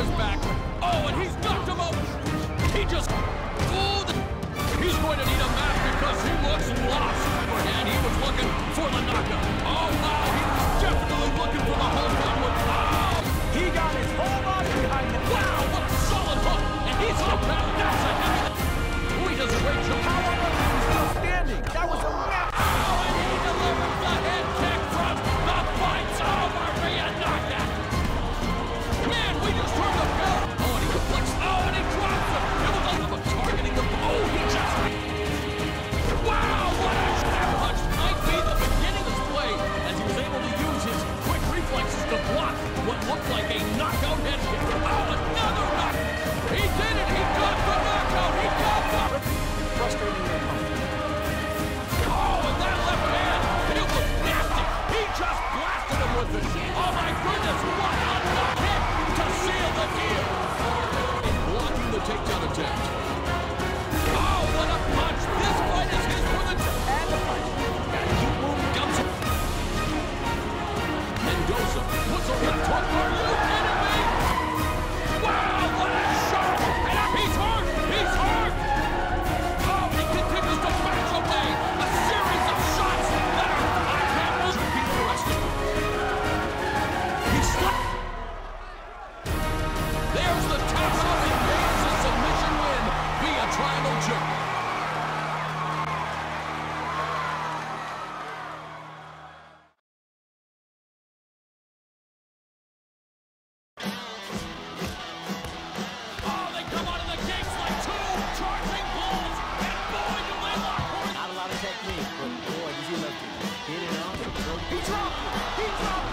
his back. Oh, and he's knocked him out. He just... Oh, he's going to need a map because he looks lost. And he was looking for the knockout. Oh, wow, he was definitely looking for the home run. Oh, he got his whole body behind him. Wow, what a solid hook. And he's up now. That's a heavy... Oh, he does a great job. How long is he still standing? That was a map. Oh, and he delivers the head kick from the fight's over via knockout. Man, we just heard the bell. Oh, and he deflects. Oh, and he drops him. It was a little targeting the... Oh, he just... Wow, what a snap punch. Might be the beginning of his play as he was able to use his quick reflexes to block what looked like a knockout head kick. Oh, another knock. He did it. He got the knockout. He got the... Frustrating their opponent. Oh, and that left hand. It was nasty. He just blasted him with it. Oh, my goodness. What a knock hit to seal the deal. Blocking the takedown attempt. Oh, what a punch. This fight is his for the... And the punch. Gotta keep moving. Dumps it. Mendoza puts a left hook. Are you kidding me? Wow, what a shot. And he's hurt. He's hurt. Oh, he continues to bash away. A series of shots that are... I can't move. Be interesting. He slipped. There's the tap out. He gains a submission win via tribal choke. Oh, they come out of the gates like two charging bulls. And boy, do they lock horns. Not a lot of technique, but boy, does he love to get it on. He dropped it. He dropped it.